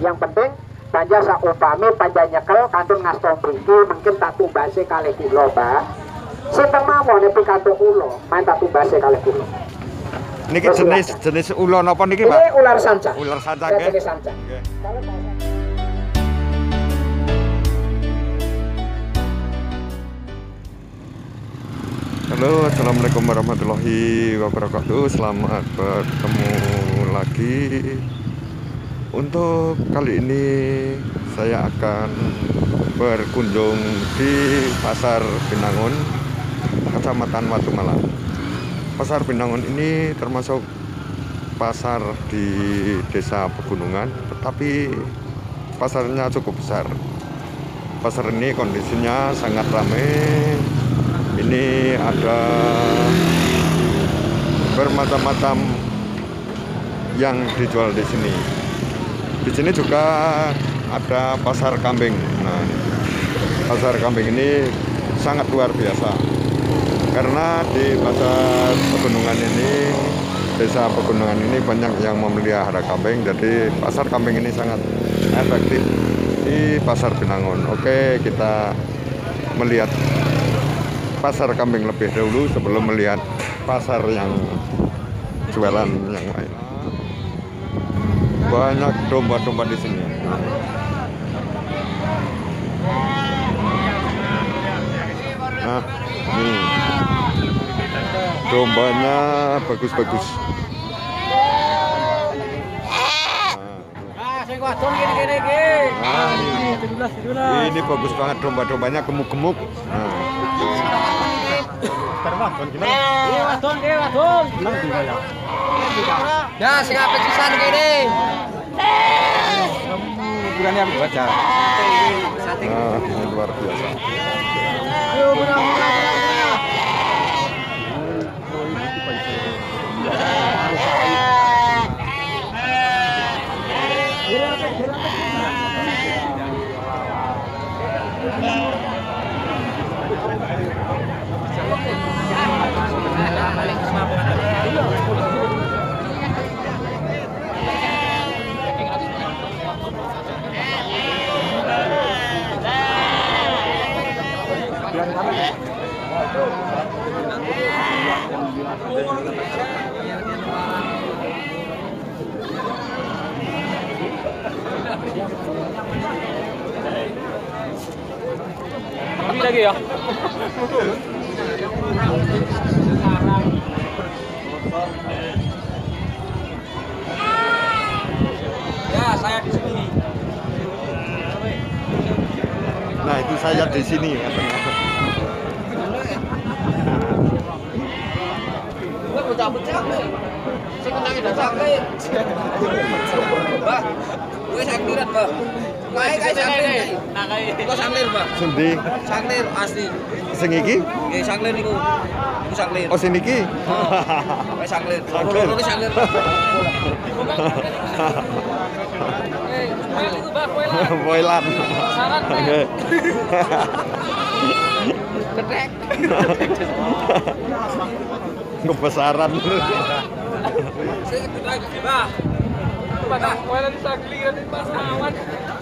Yang penting panja saupami panja nyekel kantun ngastom mriki mungkin tak tumbase kalih kula, Pak. Sinten mawon nek pikantuk kula, main tak tumbase kalih kula. Niki jenis ulo napa niki, Pak? Ini ular sanca. Ular sanca Ya, nggih. jenis sanca. Halo, assalamualaikum warahmatullahi wabarakatuh. Selamat bertemu lagi. Untuk kali ini saya akan berkunjung di Pasar Binangun, Kecamatan Watumalang. Pasar Binangun ini termasuk pasar di Desa Pegunungan, tetapi pasarnya cukup besar. Pasar ini kondisinya sangat ramai. Ini ada bermacam-macam yang dijual di sini. Di sini juga ada pasar kambing. Nah, pasar kambing ini sangat luar biasa karena di pasar Pegunungan ini, Desa Pegunungan ini banyak yang memelihara kambing. Jadi pasar kambing ini sangat efektif di Pasar Binangun. Oke, kita melihat pasar kambing lebih dahulu sebelum melihat pasar yang jualan yang lain. Banyak domba-domba di sini. Nah, ini dombanya bagus-bagus. Nah, ini bagus banget domba-dombanya, gemuk-gemuk. Nah. Ya, sing apik sisan kene. Ukurannya apa baca? Nah, ini luar biasa. Ayo murah-murah. Tapi lagi ya. Ya, saya di sini. Nah, itu saya di sini katanya. Bocah-bocah. Sing kenangi dak sakit. Mbak, kowe saktiran, Mbak. Kae saktir. Nah, kae. Kok saktir, Mbak? Sendi, Saktir asli. sing iki? Nggih, saktir niku. Niku saktir. Oh, sing iki. Kae saktir. Saktir. Loro saktir. Boilan. Saran Oke. Ketek. Kebesaran. Sing lagi, Mbak. Pak, wala di sagli kan di pasawan.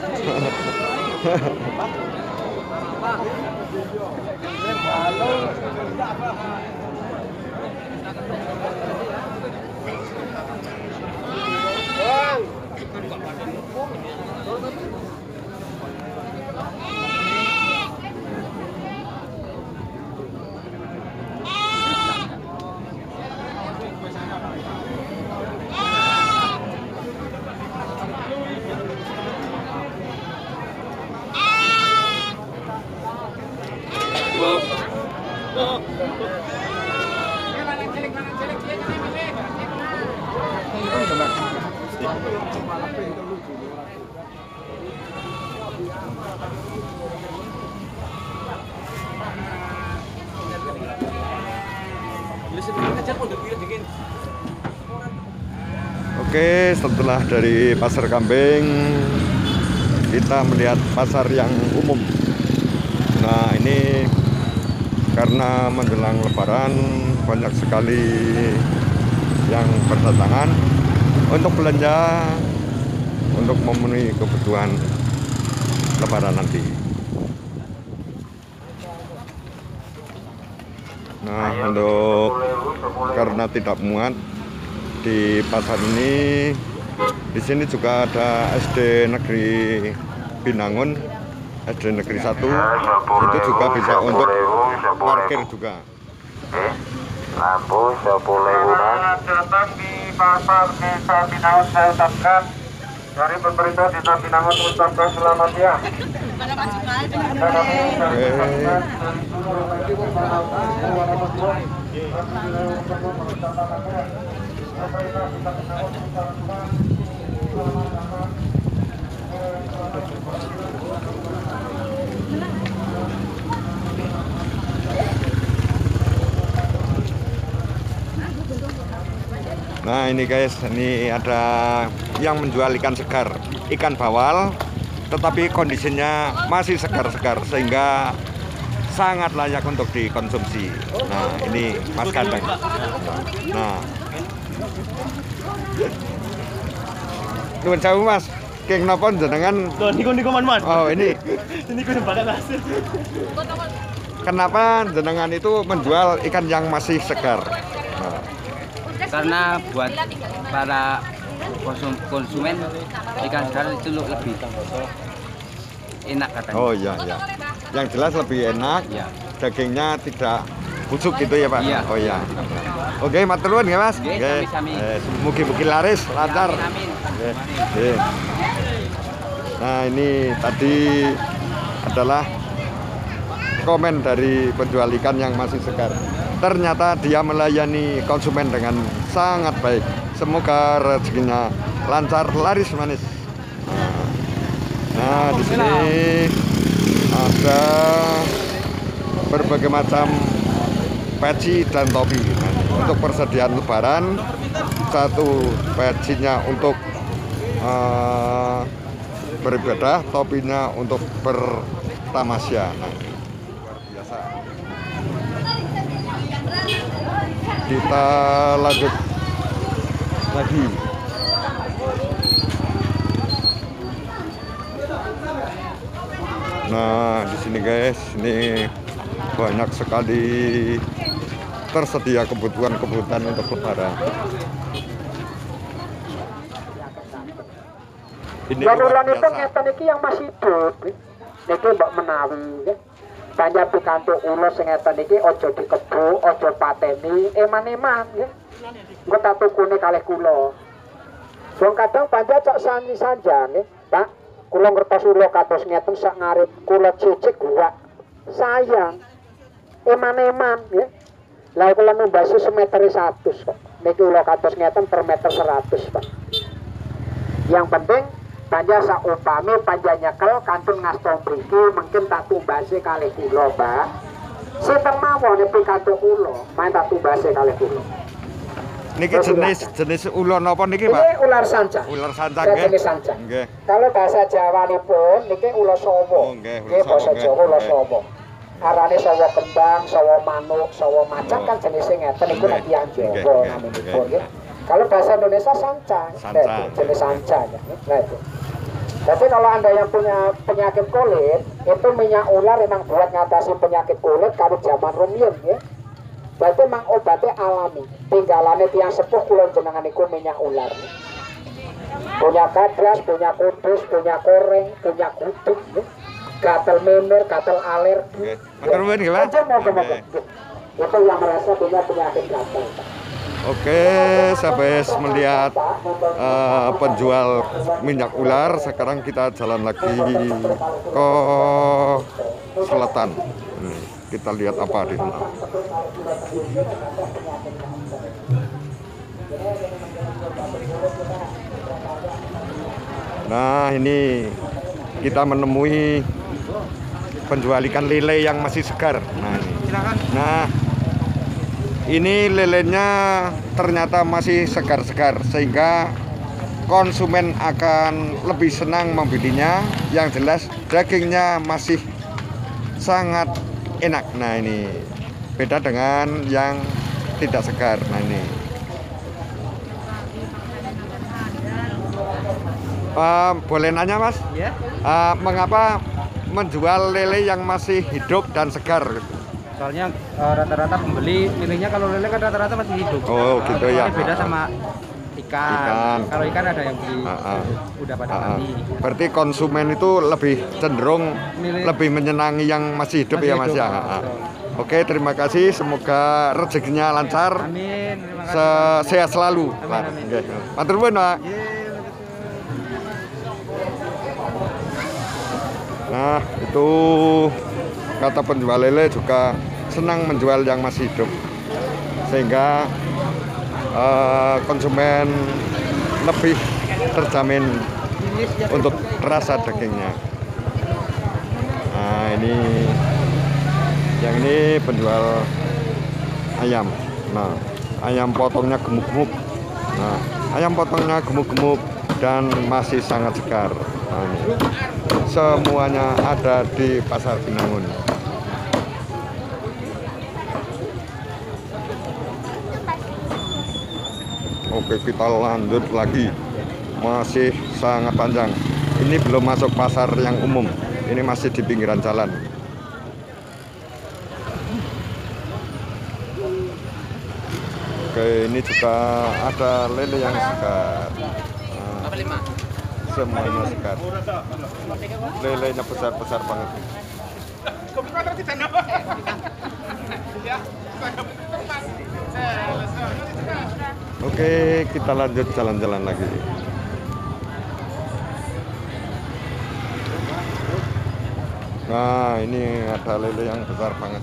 Oke, setelah dari pasar kambing kita melihat pasar yang umum. Nah, ini karena menjelang Lebaran banyak sekali yang berdatangan untuk belanja untuk memenuhi kebutuhan Lebaran nanti. Nah, untuk karena tidak muat di pasar ini, di sini juga ada SD Negeri Binangun, SD Negeri 1, itu juga bisa untuk parkir juga. Lampu 10.000. Datang di pasar Desa Binangun, saya ucapkan dari pemerintah Desa Binangun mengucapkan selamat ya. Nah ini guys, ini ada yang menjual ikan segar, ikan bawal, tetapi kondisinya masih segar-segar sehingga sangat layak untuk dikonsumsi. Nah ini Mas Kandang. Nah, nuwun sewu Mas, keng napa jenengan? Niku Mas. Oh ini. Niku jembatan hasil. Kenapa jenengan itu menjual ikan yang masih segar? Nah, Karena buat para konsumen ikan segar itu lebih enak katanya. oh iya ya. Yang jelas lebih enak. Iya. Dagingnya tidak busuk gitu ya Pak? Iya. Oh iya. Oke, matur nuwun ya Mas. Oke, Oke. sami-sami. Mugi-mugi laris, lancar. Amin. Oke. Oke. Nah ini tadi adalah komen dari penjual ikan yang masih segar. Ternyata dia melayani konsumen dengan sangat baik. Semoga rezekinya lancar, laris manis. Nah di sini ada berbagai macam peci dan topi. Nah, untuk persediaan Lebaran, satu pecinya untuk beribadah, topinya untuk bertamasya. Nah, luar biasa. Kita lanjut lagi. Nah, di sini guys, ini banyak sekali tersedia kebutuhan-kebutuhan untuk Lebaran. Ini Ya luar ulang itu biasa. ngeten iki yang masih hidup. Niki mbok menawi nggih. Banyak pikantuk ulo sing ngeten iki aja dikebuk, aja pateni, eman-eman nggih. Engko tak tukune kalih kula. Wong kadang panjang cok sani saja nggih, Pak. Kula ngertos ulo kados ngeten sak ngarit, kula cicik gua. Sayang. Eman-eman nggih. Lah kula numbasi semeter 100 kok. Niki ulo kados ngeten per meter 100, Pak. Yang penting panja saupami panja nyekel kantun ngaston mriki mungkin tak tumbase kalih kula, Pak. Sinten mawon pikantuk kula, main tak tumbase kalih kula. Niki jenis ulo napa niki, Ini Pak? ular sanca. Ular sanca Saya nggih. jenis sanca. Nggih. Kalau bahasa Jawanipun niki ulo Oh, sawa. nggih, ulo Nggih basa sawa, nggih. Jawa ulo Nggih. sawa. Arane sawa kembang, sawa manuk, sawa macan Oh. kan jenisnya ngeten niku Nggih. nek tiyang Nggih, Jawa nggih, naminipun nggih. nggih. Kalau bahasa Indonesia sanca. Sanca. Nah, itu jenis sanca ya. Nah itu. Jadi kalau Anda yang punya penyakit kulit, itu minyak ular memang buat ngatasi penyakit kulit kalau zaman rumiyin ya. Berarti memang obatnya alami. Tinggalannya tiang sepuh kula jenengan iku minyak ular. Punya kadras, punya kudus, punya koreng, punya gudeg ya. Gatel memir, gatel alergi. Nggih. Matur nuwun nggih, Pak. Aja moga-moga. Nggih. Itu yang merasa punya penyakit gatel. Oke, sampai melihat penjual minyak ular. Sekarang kita jalan lagi ke selatan. Kita lihat apa di sana. Nah, ini kita menemui penjual ikan lele yang masih segar. Nah, ini. Nah, ini lelenya ternyata masih segar-segar sehingga konsumen akan lebih senang membelinya. Yang jelas dagingnya masih sangat enak. Nah ini beda dengan yang tidak segar. Nah ini Boleh nanya Mas? Ya. Mengapa menjual lele yang masih hidup dan segar? Soalnya rata-rata pembeli milihnya kalau lele kan rata-rata masih hidup. Oh, gitu ya. Beda sama ikan. Kalau ikan ada yang beli udah pada mati. Berarti konsumen itu lebih cenderung lebih menyenangi yang masih hidup ya Mas ya. Oke, terima kasih. Semoga rezekinya lancar. Amin. Terima kasih. Sehat selalu. Amin. Oke. Matur nuwun, Pak. Nah, itu kata penjual lele juga senang menjual yang masih hidup, sehingga konsumen lebih terjamin untuk rasa dagingnya. Nah, yang ini penjual ayam. Nah, ayam potongnya gemuk-gemuk. Nah, ayam potongnya gemuk-gemuk dan masih sangat segar. Nah, ini. Semuanya ada di Pasar Binangun. Oke, kita lanjut lagi. Masih sangat panjang. Ini belum masuk pasar yang umum. Ini masih di pinggiran jalan. Oke, ini juga ada lele yang segar. Nah, semuanya segar. Lelenya besar-besar banget. Oke, kita lanjut jalan-jalan lagi. Nah, ini ada lele yang besar banget.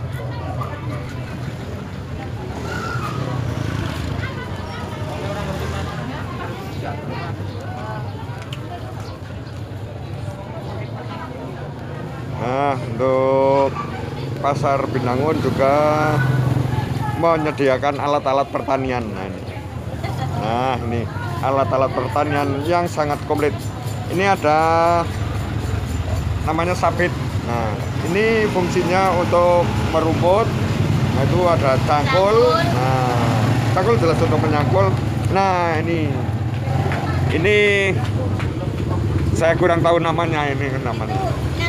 Nah, untuk Pasar Binangun juga menyediakan alat-alat pertanian. Nah, ini alat-alat pertanian yang sangat komplit. Ini ada namanya sabit. Nah, ini fungsinya untuk merumput. Nah, itu ada cangkul. Nah, cangkul jelas untuk menyangkul. Nah, ini saya kurang tahu namanya, ini namanya.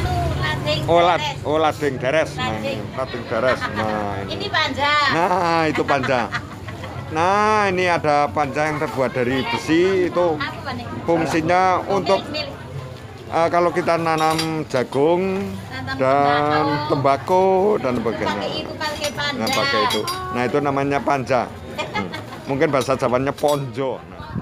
Lading deres. Nah, lading deres. Nah, ini panja. Nah, itu panja. Nah, ini ada panja yang terbuat dari besi. Itu fungsinya untuk kalau kita nanam jagung dan tembakau dan sebagainya. Nah, pakai itu. Nah, itu namanya panja. Mungkin bahasa Jawanya ponjo.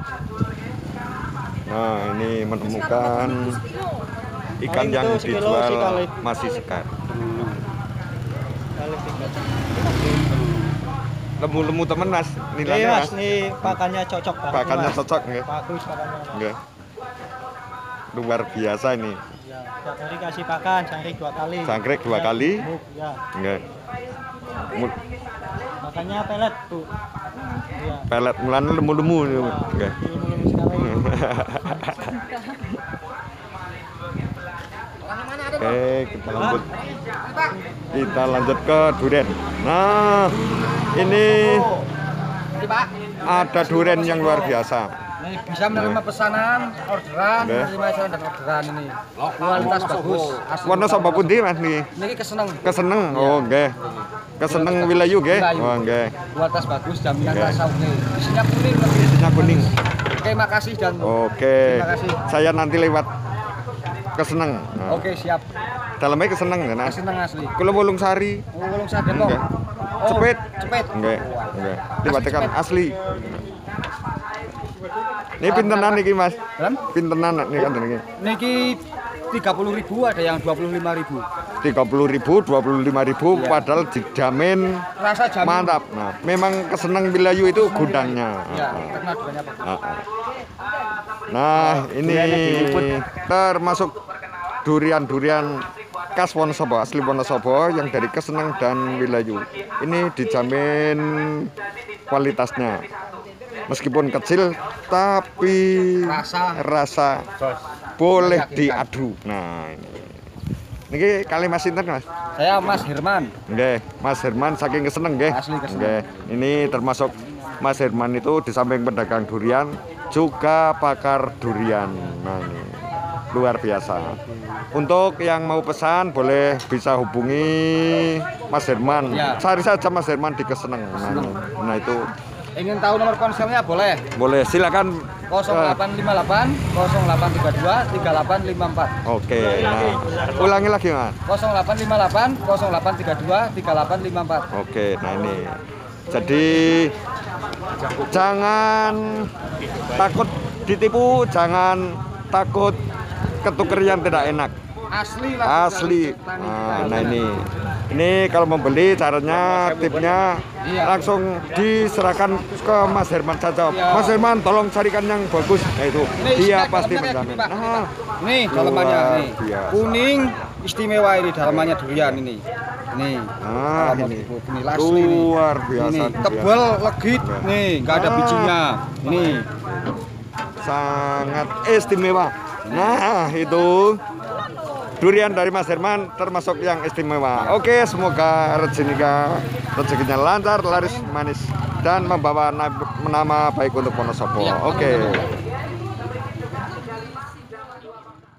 Nah, ini menemukan ikan yang dijual masih segar. Lemu-lemu temen Mas, nilainya Mas. Nih pakannya cocok banget. Pakannya cocok nggih. Bagus pakannya. Nggih. Luar biasa ini. Ya, tiap hari kasih pakan, jangkrik 2 kali. Jangkrik 2 kali? Ya. Nggih. Makannya pelet, Bu. Iya. Pelet mulane lemu-lemu nggih. Lemu-lemu sekali. Oke, kita lanjut ke durian. Nah, ini ada durian yang luar biasa. Nih, bisa menerima pesanan, orderan, menerima pesanan dan orderan ini. Kualitas bagus. Warna sapa pundi Mas niki? Niki keseneng. Keseneng. Oh, nggih. Keseneng wilayu nggih. Oh, nggih. Kualitas bagus, jaminan rasa oke. Isinya kuning. Isinya kuning. Oke, makasih dan Oke. Terima kasih. Saya nanti lewat Keseneng. Nah. Oke, siap. Dalamnya Keseneng ya, Mas. Keseneng asli. Kula Wulung Sari. Wulung Sari Depok. Nggih. Cepet. Cepet. Nggih. Nggih. Liwataken asli. Ini pintenan niki Mas. Pintenan niki kan niki. Niki 30.000, ada yang 25.000. 30.000, 25.000, padahal dijamin Rasa jamin. mantap. Nah, memang Keseneng Wilayu itu gudangnya. Ya, karena duriannya bagus. Nah, ini termasuk durian-durian khas Wonosobo, asli Wonosobo yang dari Keseneng dan Wilayu. Ini dijamin kualitasnya. Meskipun kecil, tapi rasa boleh diadu. Nah, ini kali Mas sinten Mas? Saya Mas Herman. Nggih, Mas Herman saking Keseneng nggih. Asli Keseneng. Nggih. Ini termasuk Mas Herman itu di samping pedagang durian, juga pakar durian. Nah ini luar biasa. Untuk yang mau pesan boleh bisa hubungi Mas Herman. Ya. Cari saja Mas Herman di Keseneng. Nah itu Ingin tahu nomor konselnya boleh. boleh, silakan. 0858 0832 3854. Oke, nah ulangi lagi Mas. 0858 0832 3854. Oke, nah ini. Jadi jangan takut ditipu, jangan takut ketuker yang tidak enak. Asli lah. Asli. Nah ini kalau membeli caranya, tipnya langsung diserahkan ke Mas Herman saja. Mas Herman tolong carikan yang bagus. Nah itu dia pasti menjamin. Nah, Nih dalamannya luar nih. biasa. Kuning istimewa ini dalamannya durian ini. Nih. Nah, Kalau mau ini ini asli nih. luar biasa. Ini durian. tebal, legit, nih, nggak ada bijinya. Ini Sangat istimewa. Nah itu durian dari Mas Herman termasuk yang istimewa. Oke, semoga rezekinya lancar, laris manis dan membawa nama baik untuk Wonosobo. Oke.